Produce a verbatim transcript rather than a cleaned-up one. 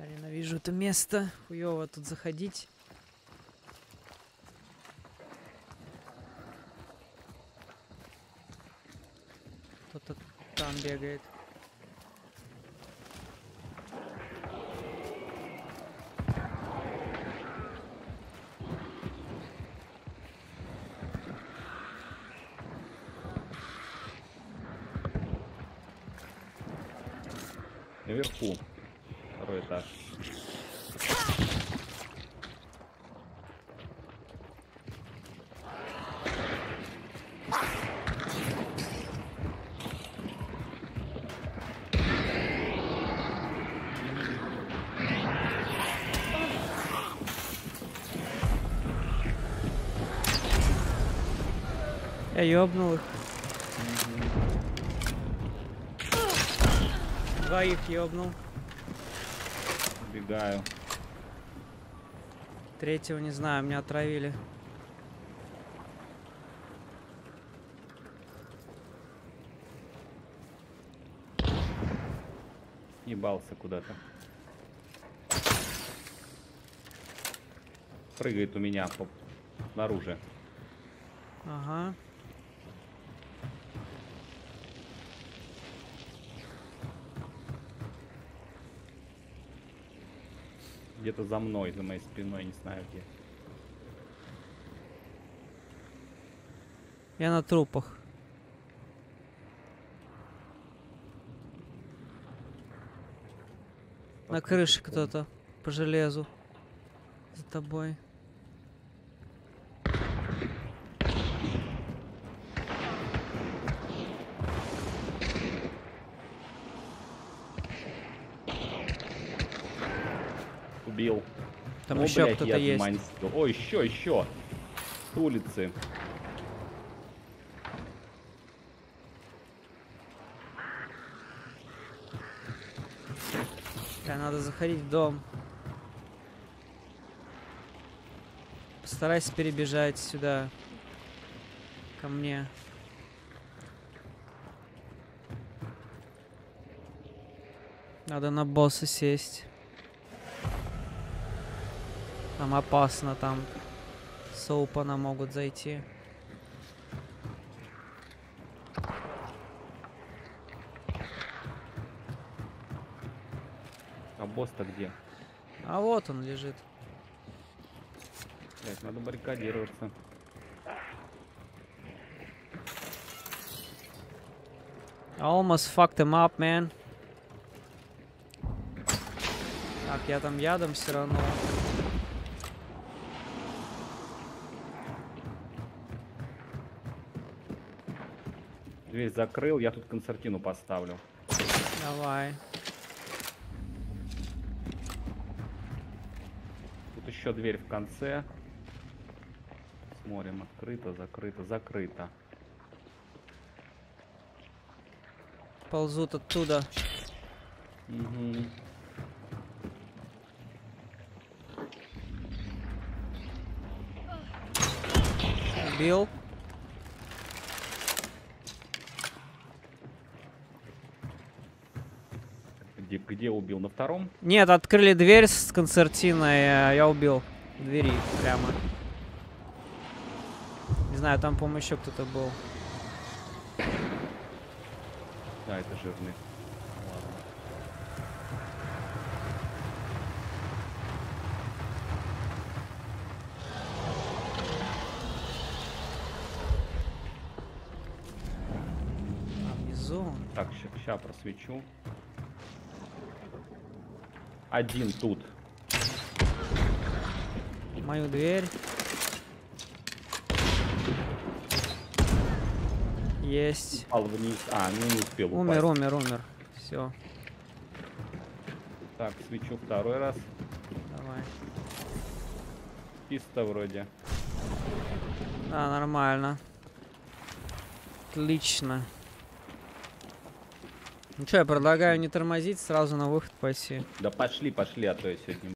Я ненавижу это место. Хуёво тут заходить. Кто-то там бегает. Наверху. Второй этаж. Я ёбнул их. Двоих ёбнул. Убегаю. Третьего не знаю, меня отравили. Ебался куда-то. Прыгает у меня по... снаружи. Ага. Где-то за мной, за моей спиной, не знаю где. Я на трупах. На крыше кто-то по железу. За тобой. Убил. Там О, еще блядь, кто-то я есть. заманил. О, еще, еще. С улицы. Да, надо заходить в дом. Постарайся перебежать сюда. Ко мне. Надо на босса сесть. Там опасно, там с опана могут зайти. А босс-то где? А вот он лежит. Блять, надо баррикадироваться. I almost fucked him up, man. Так, я там ядом все равно. Дверь закрыл, я тут концертину поставлю. Давай. Тут еще дверь в конце. Смотрим, открыто, закрыто, закрыто. Ползут оттуда. Угу. Убил. Где, где убил? На втором? Нет, открыли дверь с концертиной, а я убил. В двери прямо. Не знаю, там, по-моему, еще кто-то был. Да, это жирный. Ладно. А внизу. Так, сейчас просвечу. Один тут. Мою дверь. Есть. Упал вниз. А, ну не успел Умер, упасть. умер, умер. Все, Так, свечу второй раз. давай. Чисто вроде. Да, нормально. Отлично. Ну что, я предлагаю не тормозить, сразу на выход пойти. Да пошли, пошли, а то я сегодня